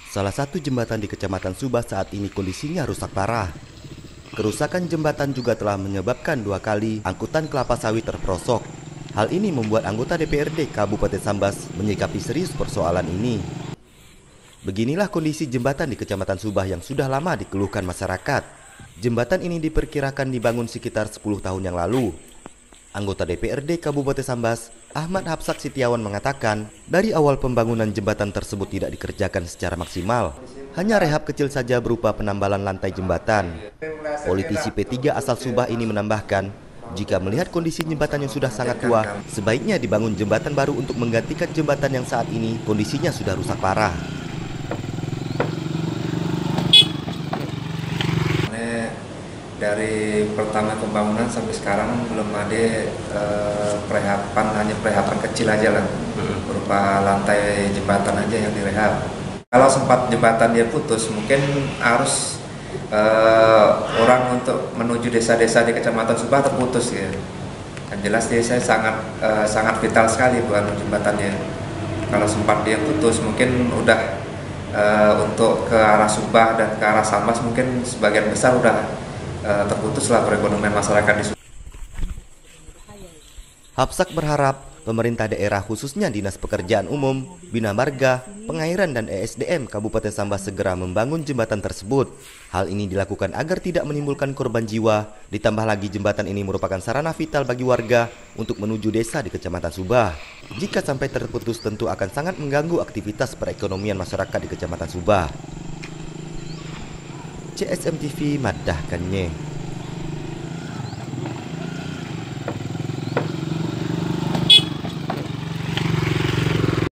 Salah satu jembatan di Kecamatan Subah saat ini kondisinya rusak parah. Kerusakan jembatan juga telah menyebabkan 2 kali angkutan kelapa sawit terperosok. Hal ini membuat anggota DPRD Kabupaten Sambas menyikapi serius persoalan ini. Beginilah kondisi jembatan di Kecamatan Subah yang sudah lama dikeluhkan masyarakat. Jembatan ini diperkirakan dibangun sekitar 10 tahun yang lalu. Anggota DPRD Kabupaten Sambas, Ahmad Hapsak Setiawan mengatakan, dari awal pembangunan jembatan tersebut tidak dikerjakan secara maksimal. Hanya rehab kecil saja berupa penambalan lantai jembatan. Politisi P3 asal Subah ini menambahkan, jika melihat kondisi jembatan yang sudah sangat tua, sebaiknya dibangun jembatan baru untuk menggantikan jembatan yang saat ini kondisinya sudah rusak parah. Dari pertama pembangunan sampai sekarang belum ada perehaban, hanya perehaban kecil aja lah, berupa lantai jembatan aja yang direhab. Kalau sempat jembatan dia putus, mungkin arus orang untuk menuju desa-desa di Kecamatan Subah terputus ya. Yang jelas desa sangat vital sekali bukan jembatannya. Kalau sempat dia putus, mungkin udah untuk ke arah Subah dan ke arah Sambas mungkin sebagian besar udah terputuslah perekonomian masyarakat di Subah. Hapsak berharap pemerintah daerah khususnya Dinas Pekerjaan Umum, Bina Marga, Pengairan dan ESDM Kabupaten Sambas segera membangun jembatan tersebut. Hal ini dilakukan agar tidak menimbulkan korban jiwa, ditambah lagi jembatan ini merupakan sarana vital bagi warga untuk menuju desa di Kecamatan Subah. Jika sampai terputus tentu akan sangat mengganggu aktivitas perekonomian masyarakat di Kecamatan Subah. CSM TV madahkannya.